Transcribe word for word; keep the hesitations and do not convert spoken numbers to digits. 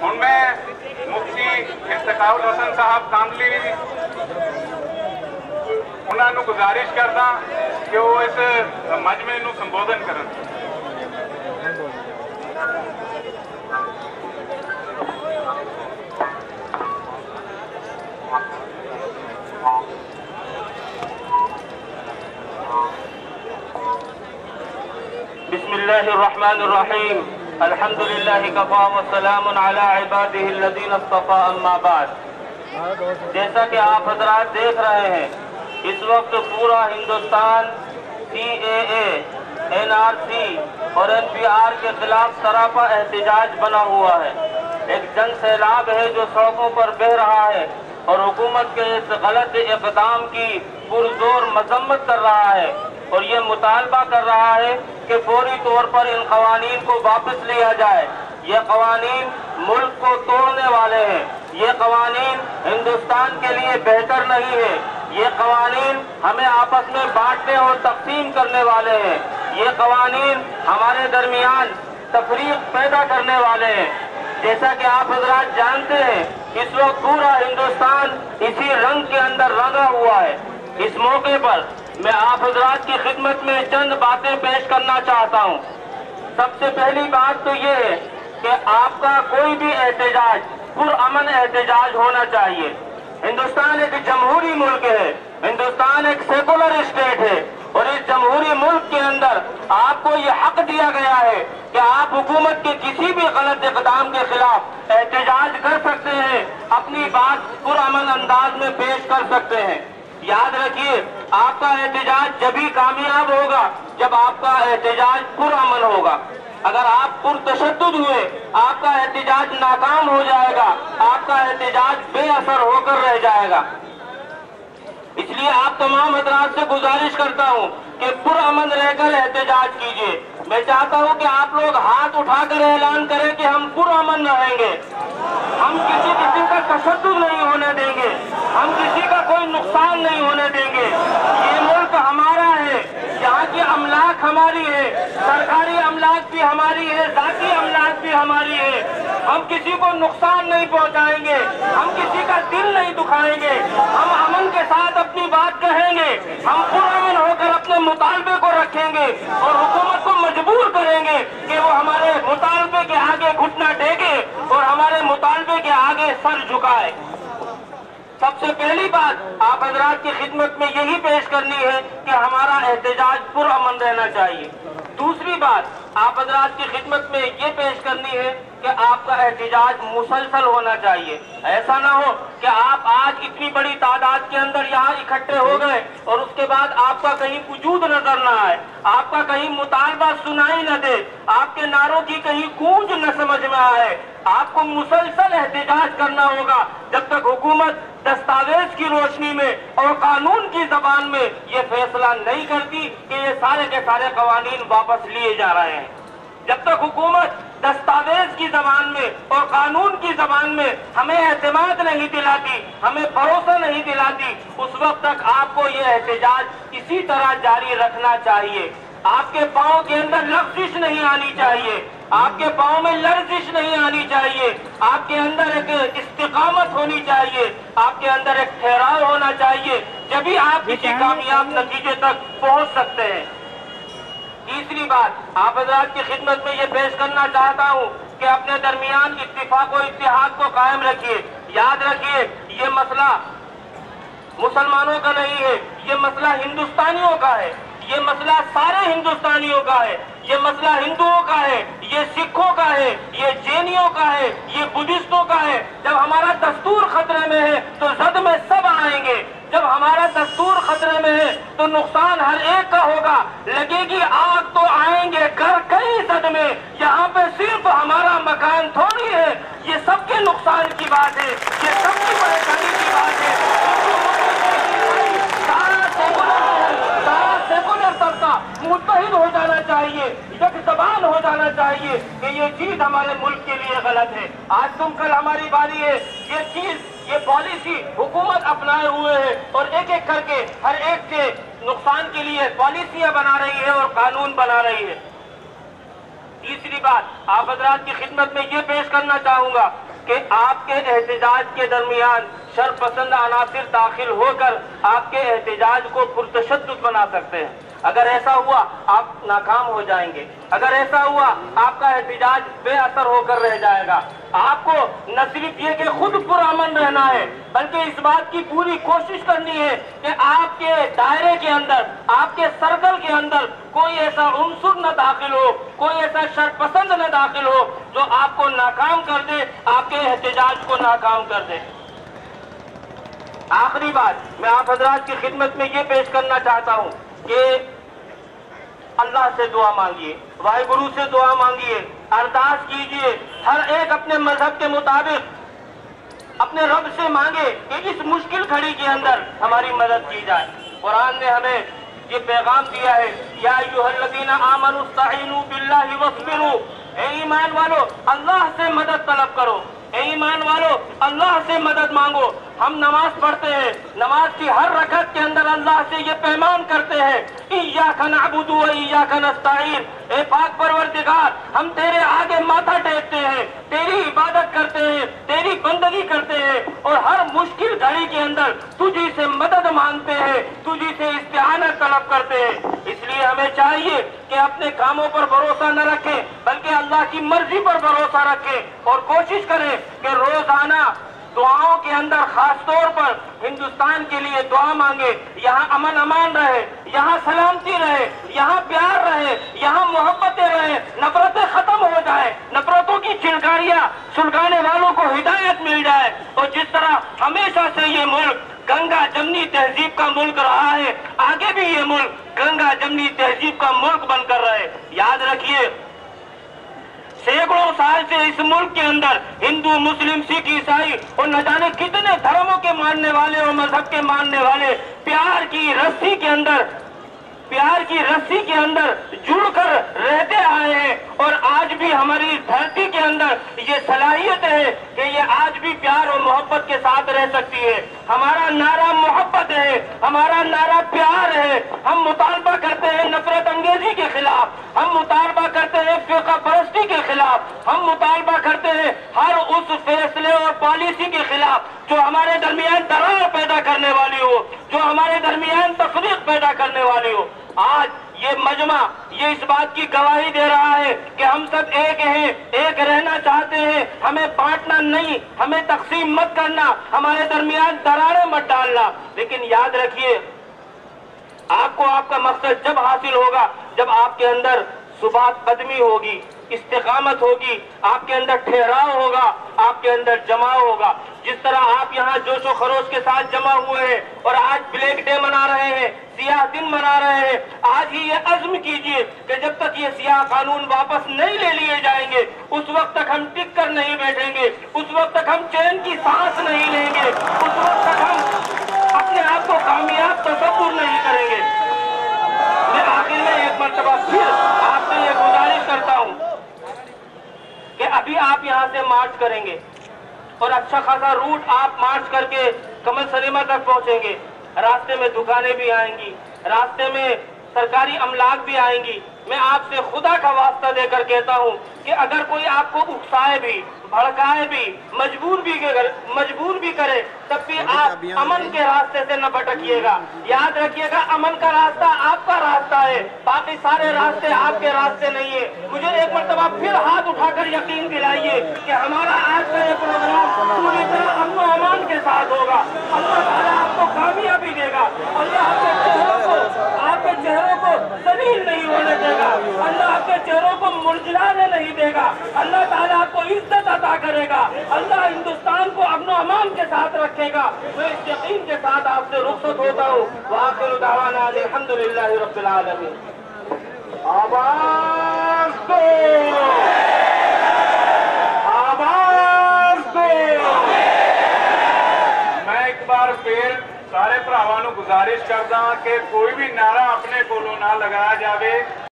ہن میں مفتی افتخار الحسن صاحب کاملی انہاں نو گزارش کردا کہ وہ اس مجمع نو سمبودھن کرن۔ بسم اللہ الرحمن الرحیم، الحمد للہ کفا والسلام علی عبادہ الذین اصطفیٰ، اما بعد۔ جیسا کہ آپ حضرات دیکھ رہے ہیں، اس وقت پورا Hindustan C A A, N R C اور این پی آر کے خلاف سراپا احتجاج بنا ہوا ہے۔ ایک جن سیلاب ہے جو سڑکوں پر بہہ رہا ہے اور حکومت کے اس غلط اقدام کی پرزور مذمت کر رہا ہے، اور یہ مطالبہ کر رہا ہے کہ فوری طور پر ان قوانین کو واپس لیا جائے۔ یہ قوانین ملک کو توڑنے والے ہیں، یہ قوانین ہندوستان کے لیے بہتر نہیں ہے، یہ قوانین ہمیں آپس میں بانٹنے اور تقسیم کرنے والے ہیں، یہ قوانین ہمارے درمیان تفریق پیدا کرنے والے ہیں۔ جیسا کہ آپ حضرات جانتے ہیں، اس وقت پورا ہندوستان اسی رنگ کے اندر رنگا ہوا ہے۔ اس موقع پر میں آپ حضرات کی خدمت میں چند باتیں پیش کرنا چاہتا ہوں۔ سب سے پہلی بات تو یہ ہے کہ آپ کا کوئی بھی احتجاج پرامن احتجاج ہونا چاہیے۔ ہندوستان ایک جمہوری ملک ہے، ہندوستان ایک سیکولر اسٹیٹ ہے، اور اس جمہوری ملک کے اندر آپ کو یہ حق دیا گیا ہے کہ آپ حکومت کے کسی بھی غلط اقدام کے خلاف احتجاج کر سکتے ہیں، اپنی بات پرامن انداز میں پیش کر سکتے ہیں۔ یاد رکھیے، آپ کا احتجاج جبھی کامیاب ہوگا جب آپ کا احتجاج پرامن ہوگا۔ اگر آپ پرتشدد ہوئے، آپ کا احتجاج ناکام ہو جائے گا، آپ کا احتجاج بے اثر ہو کر رہ جائے گا۔ اس لیے آپ تمام حضرات سے گزارش کرتا ہوں کہ پرامن رہ کر احتجاج کیجیے۔ میں چاہتا ہوں کہ آپ لوگ ہاتھ اٹھا کر اعلان کریں کہ ہم پرامن رہیں گے، ہم کسی قسم کا تشدد نہیں ہونے دیں گے، ہم کسی کا کوئی نقصان نہیں ہونے دیں گے۔ یہ ملک ہمارا ہے، یہاں کی املاک ہماری ہے، سرکاری املاک بھی ہماری ہے، ذاتی املاک بھی ہماری ہے۔ ہم کسی کو نقصان نہیں پہنچائیں گے، ہم کسی کا دل نہیں دکھائیں گے، ہم امن کے ساتھ اپنی بات کہیں گے، ہم پرامن ہو کر اپنے مطالبے کو رکھیں گے اور حکومت کو مجبور کریں گے کہ وہ ہمارے مطالبے کے آگے گھٹنا ٹیکے اور ہمارے مطالبے کے آگے سر جھکائے۔ سب سے پہلی بات آپ حضرات کی خدمت میں یہی پیش کرنی ہے کہ ہمارا احتجاج پرامن رہنا چاہیے۔ دوسری بات آپ حضرات کی خدمت میں یہ پیش کرنی ہے کہ آپ کا احتجاج مسلسل ہونا چاہیے۔ ایسا نہ ہو کہ آپ آج اتنی بڑی تعداد کے اندر یہاں اکٹھے ہو گئے اور اس کے بعد آپ کا کہیں وجود نظر نہ آئے، آپ کا کہیں مطالبہ سنائی نہ دے، آپ کے نعروں کی کہیں گونج نہ سمجھ میں آئے۔ آپ کو مسلسل احتجاج کرنا ہوگا جب تک حکومت دستاویز کی روشنی میں اور قانون کی زبان میں یہ فیصلہ نہیں کرتی کہ یہ سارے کے سارے قوانین واپس لیے جا رہے ہیں۔ جب تک حکومت دستاویز کی زبان میں اور قانون کی زبان میں ہمیں اعتماد نہیں دلاتی، ہمیں بھروسہ نہیں دلاتی، اس وقت تک آپ کو یہ احتجاج اسی طرح جاری رکھنا چاہیے۔ آپ کے پاؤں کے اندر لغزش نہیں آنی چاہیے، آپ کے پاؤں میں لرزش نہیں آنی چاہیے، آپ کے اندر ایک استقامت ہونی چاہیے، آپ کے اندر ایک ٹھہراؤ ہونا چاہیے، جبھی آپ کسی کامیاب نتیجے تک پہنچ سکتے ہیں۔ تیسری بات آپ حضرات کی خدمت میں یہ پیش کرنا چاہتا ہوں کہ اپنے درمیان اتفاق و اتحاد کو قائم رکھیے۔ یاد رکھیے، یہ مسئلہ مسلمانوں کا نہیں ہے، یہ مسئلہ ہندوستانیوں کا ہے، یہ مسئلہ سارے ہندوستانیوں کا ہے، یہ مسئلہ ہندوؤں کا ہے، یہ سکھوں کا ہے، یہ جینیوں کا ہے، یہ بدھسٹوں کا ہے۔ جب ہمارا دستور خطرے میں ہے تو زد میں سب آئیں گے، جب ہمارا دستور خطرے میں ہے تو نقصان ہر ایک کا ہوگا، لگے گی آگ تو آئیں گے گھر کئی زد میں، یہاں پہ صرف ہمارا مکان تھوڑی ہے۔ یہ سب کے نقصان کی بات ہے، یہ سب کی پریشانی کی بات ہے۔ متحد ہو جانا چاہیے، یک زبان ہو جانا چاہیے کہ یہ چیز ہمارے ملک کے لیے غلط ہے۔ آج تم کل ہماری باری ہے، یہ چیز یہ پالیسی حکومت اپنائے ہوئے ہے اور ایک ایک کر کے ہر ایک کے نقصان کے لیے پالیسیاں بنا رہی ہے اور قانون بنا رہی ہے۔ تیسری بات آپ حضرات کی خدمت میں یہ پیش کرنا چاہوں گا کہ آپ کے احتجاج کے درمیان شرپسند عناصر داخل ہو کر آپ کے احتجاج کو پرتشدد بنا سکتے ہیں۔ اگر ایسا ہوا آپ ناکام ہو جائیں گے، اگر ایسا ہوا آپ کا احتجاج بے اثر ہو کر رہ جائے گا۔ آپ کو نہ صرف یہ کہ خود پرامن رہنا ہے بلکہ اس بات کی پوری کوشش کرنی ہے کہ آپ کے دائرے کے اندر، آپ کے سرکل کے اندر کوئی ایسا عنصر نہ داخل ہو، کوئی ایسا شرپسند نہ داخل ہو جو آپ کو ناکام کر دے، آپ کے احتجاج کو ناکام کر دے۔ آخری بات میں آپ حضرات کی خدمت میں یہ پیش کرنا چاہتا ہوں کہ اللہ سے دعا مانگیے، واحد گرو سے دعا مانگیے، ارداس کیجئے، ہر ایک اپنے مذہب کے مطابق اپنے رب سے مانگے کہ اس مشکل گھڑی کے اندر ہماری مدد کی جائے۔ قرآن نے ہمیں یہ پیغام دیا ہے، یا ایھا الذین آمنوا استعینوا باللہ واصبروا، اے ایمان والو اللہ سے مدد طلب کرو، اے ایمان والو اللہ سے مدد مانگو۔ ہم نماز پڑھتے ہیں، نماز کی ہر رکعت کے اندر اللہ سے یہ پیمان کرتے ہیں، ایاک نعبد و ایاک نستعین، اے پاک پروردگار ہم تیرے آگے ماتھا ٹیکتے ہیں، تیری عبادت کرتے ہیں، تیری بندگی کرتے ہیں، اور ہر مشکل گھڑی کے اندر تجھی سے مدد مانگتے ہیں، تجھی سے استعانت طلب کرتے ہیں۔ اس لیے ہمیں چاہیے کہ اپنے کاموں پر بھروسہ نہ رکھیں بلکہ اللہ کی مرضی پر بھروسہ رکھیں، اور کوشش کریں کہ روزانہ دعاؤں کے اندر خاص طور پر ہندوستان کے لیے دعا مانگے، یہاں امن امان رہے، یہاں سلامتی رہے، یہاں پیار رہے، یہاں محبتیں رہے، نفرتیں ختم ہو جائیں، نفرتوں کی چنگاریاں سلگانے والوں کو ہدایت مل جائے، اور جس طرح ہمیشہ سے یہ ملک گنگا جمنی تہذیب کا ملک رہا ہے، آگے بھی یہ ملک گنگا جمنی تہذیب کا ملک بن کر رہے۔ یاد رکھیے سینکڑوں سال سے اس ملک کے اندر ہندو، مسلم، سکھ، عیسائی اور نہ جانے کتنے دھرموں کے ماننے والے اور مذہب کے ماننے والے پیار کی رسی کے اندر پیار کی رسی کے اندر جڑ کر رہتے آئے ہیں، اور آج بھی ہماری دھرتی کے اندر یہ صلاحیت ہے کہ یہ آج بھی پیار اور محبت کے ساتھ رہ سکتی ہے۔ ہمارا نعرہ محبت ہے، ہمارا نعرہ پیار ہے۔ ہم مطالبہ کرتے ہیں نفرت انگیزی کے خلاف، ہم مطالبہ کرتے ہیں فرقہ پرستی کے خلاف، ہم مطالبہ کرتے ہیں ہر اس فیصلے اور پالیسی کے خلاف جو ہمارے درمیان درار پیدا کرنے والی ہو، جو ہمارے درمیان تفریق پیدا کرنے والی ہو۔ آج یہ مجمع یہ اس بات کی گواہی دے رہا ہے کہ ہم سب ایک ہیں، ایک رہنا چاہتے ہیں، ہمیں بانٹنا نہیں، ہمیں تقسیم مت کرنا، ہمارے درمیان دراریں مت ڈالنا۔ لیکن یاد رکھیے آپ کو آپ کا مقصد جب حاصل ہوگا جب آپ کے اندر ثبات قدمی ہوگی، استقامت ہوگی، آپ کے اندر ٹھہراؤ ہوگا، آپ کے اندر جماؤ ہوگا۔ جس طرح آپ یہاں جوش و خروش کے ساتھ جمع ہوئے ہیں اور آج بلیک ڈے منا رہے ہیں، سیاہ دن منا رہے ہیں، آج ہی یہ عزم کیجئے کہ جب تک یہ سیاہ قانون واپس نہیں لے لیے جائیں گے اس وقت تک ہم ٹک کر نہیں بیٹھیں گے، اس وقت تک ہم چین کی سانس نہیں لیں گے، اس وقت تک ہم اپنے آپ کو کامیاب تصور نہیں کریں گے۔ میں آخر میں ایک مرتبہ پھر آپ سے یہ گزارش کرتا ہوں کہ ابھی آپ یہاں سے مارچ کریں گے اور اچھا خاصا روٹ آپ مارچ کر کے کمل سنیما تک پہنچیں گے، راستے میں دکانیں بھی آئیں گی، راستے میں سرکاری املاک بھی آئیں گی۔ میں آپ سے خدا کا واسطہ دے کر کہتا ہوں کہ اگر کوئی آپ کو اکسائے بھی، بھڑکائے بھی، مجبور بھی مجبور بھی کرے تب بھی آپ امن کے راستے سے نہ بھٹکیے گا۔ یاد رکھیے گا امن کا راستہ آپ کا راستہ ہے، باقی سارے راستے آپ کے راستے نہیں ہے۔ مجھے ایک مرتبہ پھر ہاتھ اٹھا کر یقین دلائیے کہ ہمارا آج کا یہ پروگرام پوری طرح امن و امان کے ساتھ ہوگا۔ اللہ تعالیٰ آپ کو کامیابی دے گا، اللہ آپ کے چہروں کو آپ کے چہروں کو ذلیل نہیں ہونے دے گا، اللہ آپ کے چہروں کو مرجھلانے نہیں دے گا، اللہ تعالیٰ آپ کو عزت عطا کرے گا، اللہ ہندوستان کو امن و امان کے ساتھ رکھے گا۔ میں اس یقین کے ساتھ آپ سے رخصت ہوتا ہوں۔ وآخر دعوانا الحمدللہ رب العالمین۔ آواز دو، آواز دو۔ میں ایک بار پھر سارے بھراواں نوں گزارش کردا کہ کوئی بھی نعرہ اپنے کولوں نہ لگایا جاوے۔